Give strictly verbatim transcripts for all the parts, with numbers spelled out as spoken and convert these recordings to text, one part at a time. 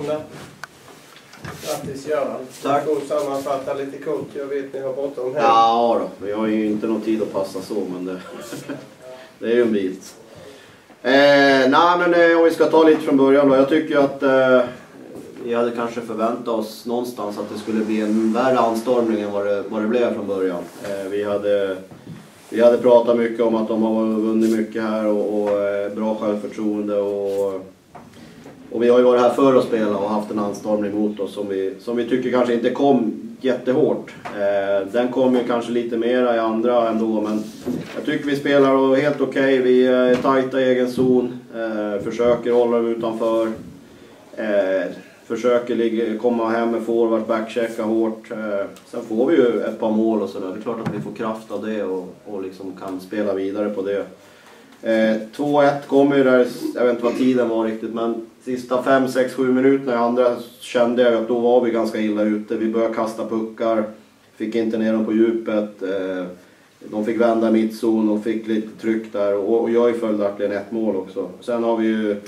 välkomna. Grattis Göran. Tack. Du får sammanfatta lite kort. Jag vet ni har bråttom här. Ja då, vi har ju inte någon tid att passa så, men det, det är ju en bit. Eh, nej men eh, om vi ska ta lite från början då. Jag tycker att eh, vi hade kanske förväntat oss någonstans att det skulle bli en värre anstormning än vad det, vad det blev från början. Eh, vi hade... Vi hade pratat mycket om att de har vunnit mycket här och, och eh, bra självförtroende och, och vi har ju varit här för att spela och haft en anstormning mot oss som vi, som vi tycker kanske inte kom jättehårt. Eh, den kom ju kanske lite mera i andra ändå, men jag tycker vi spelar helt okej. Okay. Vi är tajta i egen zon, eh, försöker hålla dem utanför. Eh, Försöker ligga, komma hem med forward, backchecka hårt. Eh, sen får vi ju ett par mål och sådär. Det är klart att vi får kraft av det och, och liksom kan spela vidare på det. Eh, två ett kommer ju där, jag vet inte vad tiden var riktigt, men sista fem sex sju minuterna i andra kände jag att då var vi ganska illa ute. Vi började kasta puckar, fick inte ner dem på djupet. Eh, de fick vända mittzon och fick lite tryck där. Och, och jag följde verkligen ett mål också. Sen har vi ju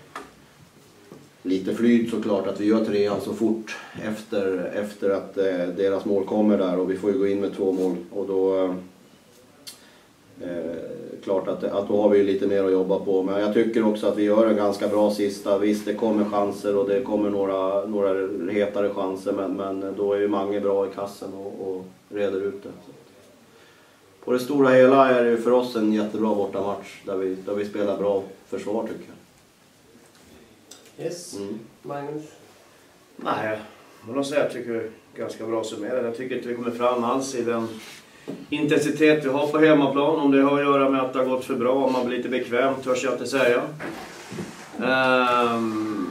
lite flyt såklart att vi gör trean så fort efter, efter att eh, deras mål kommer där och vi får ju gå in med två mål och då eh, klart att, att då har vi lite mer att jobba på, men jag tycker också att vi gör en ganska bra sista. Visst, det kommer chanser och det kommer några, några hetare chanser, men, men då är ju Mange bra i kassen och, och reder ut det. Så på det stora hela är det ju för oss en jättebra bortamatch där vi, där vi spelar bra försvar tycker jag. Yes, mm. Magnus? Nej, men jag, jag tycker det är ganska bra summerat. Jag tycker inte vi kommer fram alls i den intensitet vi har på hemmaplan. Om det har att göra med att det har gått för bra, om man blir lite bekväm, törs jag inte säga. Um,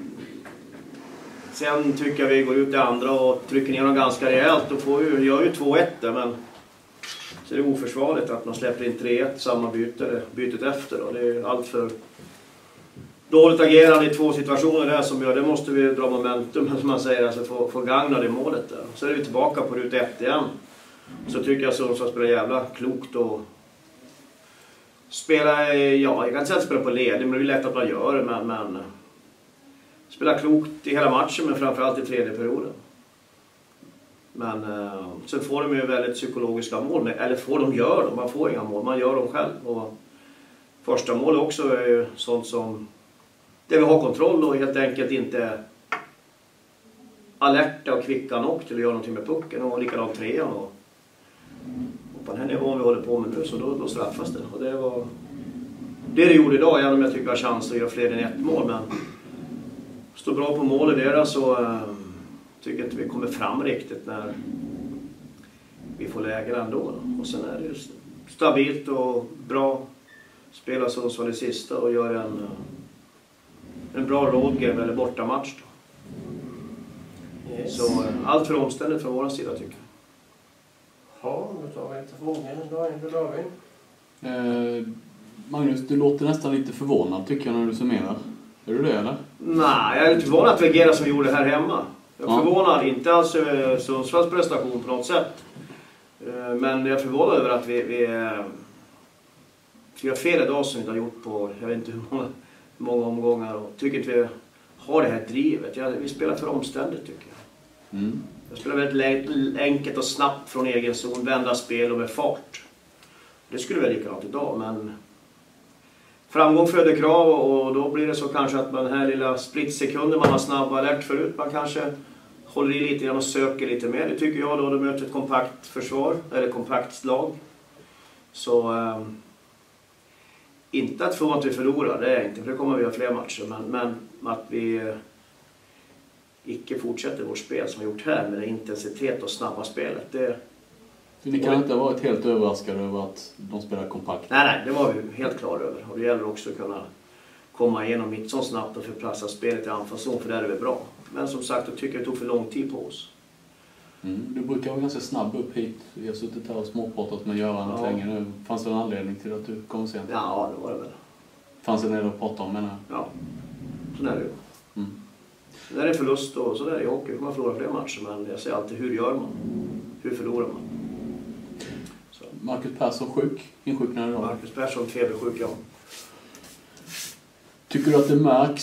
sen tycker jag vi går ut i andra och trycker ner dem ganska rejält. Då får vi, gör ju två ett där, men så är det oförsvarligt att man släpper in tre ett samma byte, bytet efter. Då. Det är allt för dåligt agerande i två situationer där som gör, det måste vi dra momentum som man säger, alltså få, få gagna det målet där. Så är vi tillbaka på ruta ett igen. Så tycker jag så, så spelar jävla klokt och spela, ja jag kan inte säga att spela på led, men det blir lätt att man gör det, men, men spela klokt i hela matchen, men framförallt i tredje perioden. Men eh, sen får de ju väldigt psykologiska mål, eller får de gör dem, man får inga mål, man gör dem själv. Och första mål också är ju sånt som där vi har kontroll och helt enkelt inte alerta och kvicka nog till att göra någonting med pucken, och likadant trean och, och på den här nivån vi håller på med nu, så då, då straffas det. Och det var det det gjorde idag, även om jag tycker jag har chans att göra fler än ett mål, men står bra på mål i deras så äh, tycker jag inte vi kommer fram riktigt när vi får läger ändå. Och sen är det stabilt och bra, spela så som det sista och gör en en bra roadgame eller bortamatch då. Yes. Så allt för omständigt från vår sida tycker jag. Ja, då tar vi lite frågor. Då är det David. Eh, Magnus, du låter nästan lite förvånad tycker jag när du summerar. Är du det eller? Nej, jag är inte förvånad att vi agerar som vi gjorde här hemma. Jag är ja. förvånad, inte alls över Sundsvalls prestation på något sätt. Eh, men jag är förvånad över att vi, vi, vi har fel idag som vi inte har gjort på, jag vet inte hur många många omgångar, och tycker inte vi har det här drivet. Jag, vi spelar för omständigt tycker jag. Mm. Jag spelar väldigt enkelt och snabbt från egen zon, vända spel och med fart. Det skulle väl likadant idag, men framgång föder krav, och då blir det så kanske att man den här lilla splitsekunden man har snabb alert förut, man kanske håller i lite grann och söker lite mer. Det tycker jag då, då möter ett kompakt försvar eller kompakt lag. Så um, inte att få att vi förlorar, det är inte, för det kommer vi ha fler matcher, men, men att vi eh, icke fortsätter vårt spel som vi gjort här med intensitet och snabba spelet. Det, så ni kan inte ha varit helt överraskade över att de spelar kompakt? Nej, nej, det var vi helt klar över. Och det gäller också att kunna komma igenom mitt så snabbt och förpassa spelet i anfallszon, för där är vi bra. Men som sagt, jag tycker det tog för lång tid på oss. Mm. Du brukar vara ganska snabb upp hit. Vi har suttit här och småpratat med Göran ja. länge nu. Fanns det en anledning till att du kom sent? Ja, det var det väl. Fanns det en del att prata om, menar jag? Ja, så är det ju. Mm. Det är en förlust och så där i hockey. Man förlorar fler matcher, men jag säger alltid, hur gör man? Hur förlorar man? Så. Marcus Persson sjuk? Insjuknade idag? Marcus Persson febersjuk, ja. Tycker du att det märks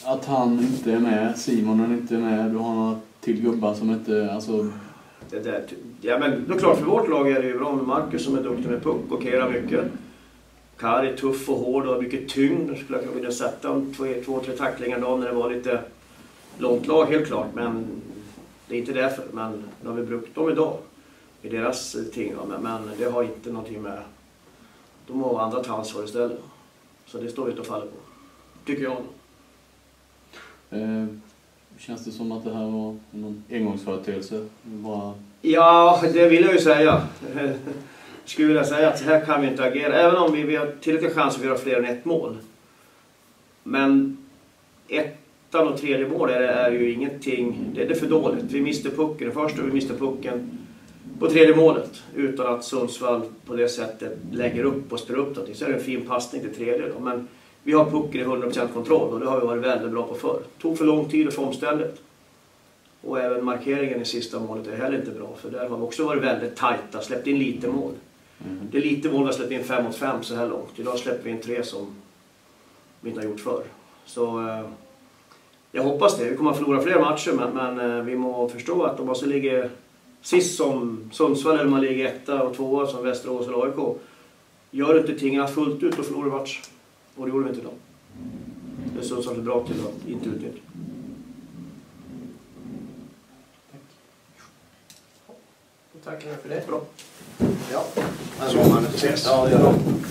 att han inte är med, Simon inte är med, du har några till gubbar som inte, alltså... Det där, ja men det är klart för vårt lag är det ju bra med Marcus som är duktig med puck och kerar mycket. Kari är tuff och hård och har mycket tyngd. Skulle jag vilja sätta om två, två, tre tacklingar då när det var lite långt lag helt klart. Men det är inte därför. Men nu har vi brukt dem idag i deras ting. Men, men det har inte någonting med... De har andra ta ansvar istället. Så det står vi inte och faller på. Tycker jag. Eh, känns det som att det här var någon engångsföreteelse? Bara... Ja, det vill jag ju säga. Jag skulle vilja säga att här kan vi inte agera. Även om vi, vi har tillräckliga chanser att göra fler än ett mål. Men ettan och tredje mål är, är ju ingenting. Det, det är för dåligt. Vi miste pucken först och vi miste pucken på tredje målet. Utan att Sundsvall på det sättet lägger upp och spelar upp någonting. Så är det en fin passning till tredje då. Men vi har pucken i hundra procent kontroll och det har vi varit väldigt bra på förr. Tog för lång tid att få omstället. Och även markeringen i sista målet är heller inte bra. För där har vi också varit väldigt tajta, släppt in lite mål. Mm. Det är lite mål vi har släppt in fem mot fem så här långt. Idag släpper vi in tre som vi inte har gjort förr. Så eh, jag hoppas det. Vi kommer att förlora fler matcher men, men eh, vi må förstå att de måste ligga sist som Sundsvall eller man ligger etta och tvåa som Västerås eller A I K. Gör inte tingarna fullt ut och förlorar match. Och det gjorde vi inte idag. Det är Sundsvall är bra till att inte utnyttja. Tack för det. Bra. Ja. Ja, det gör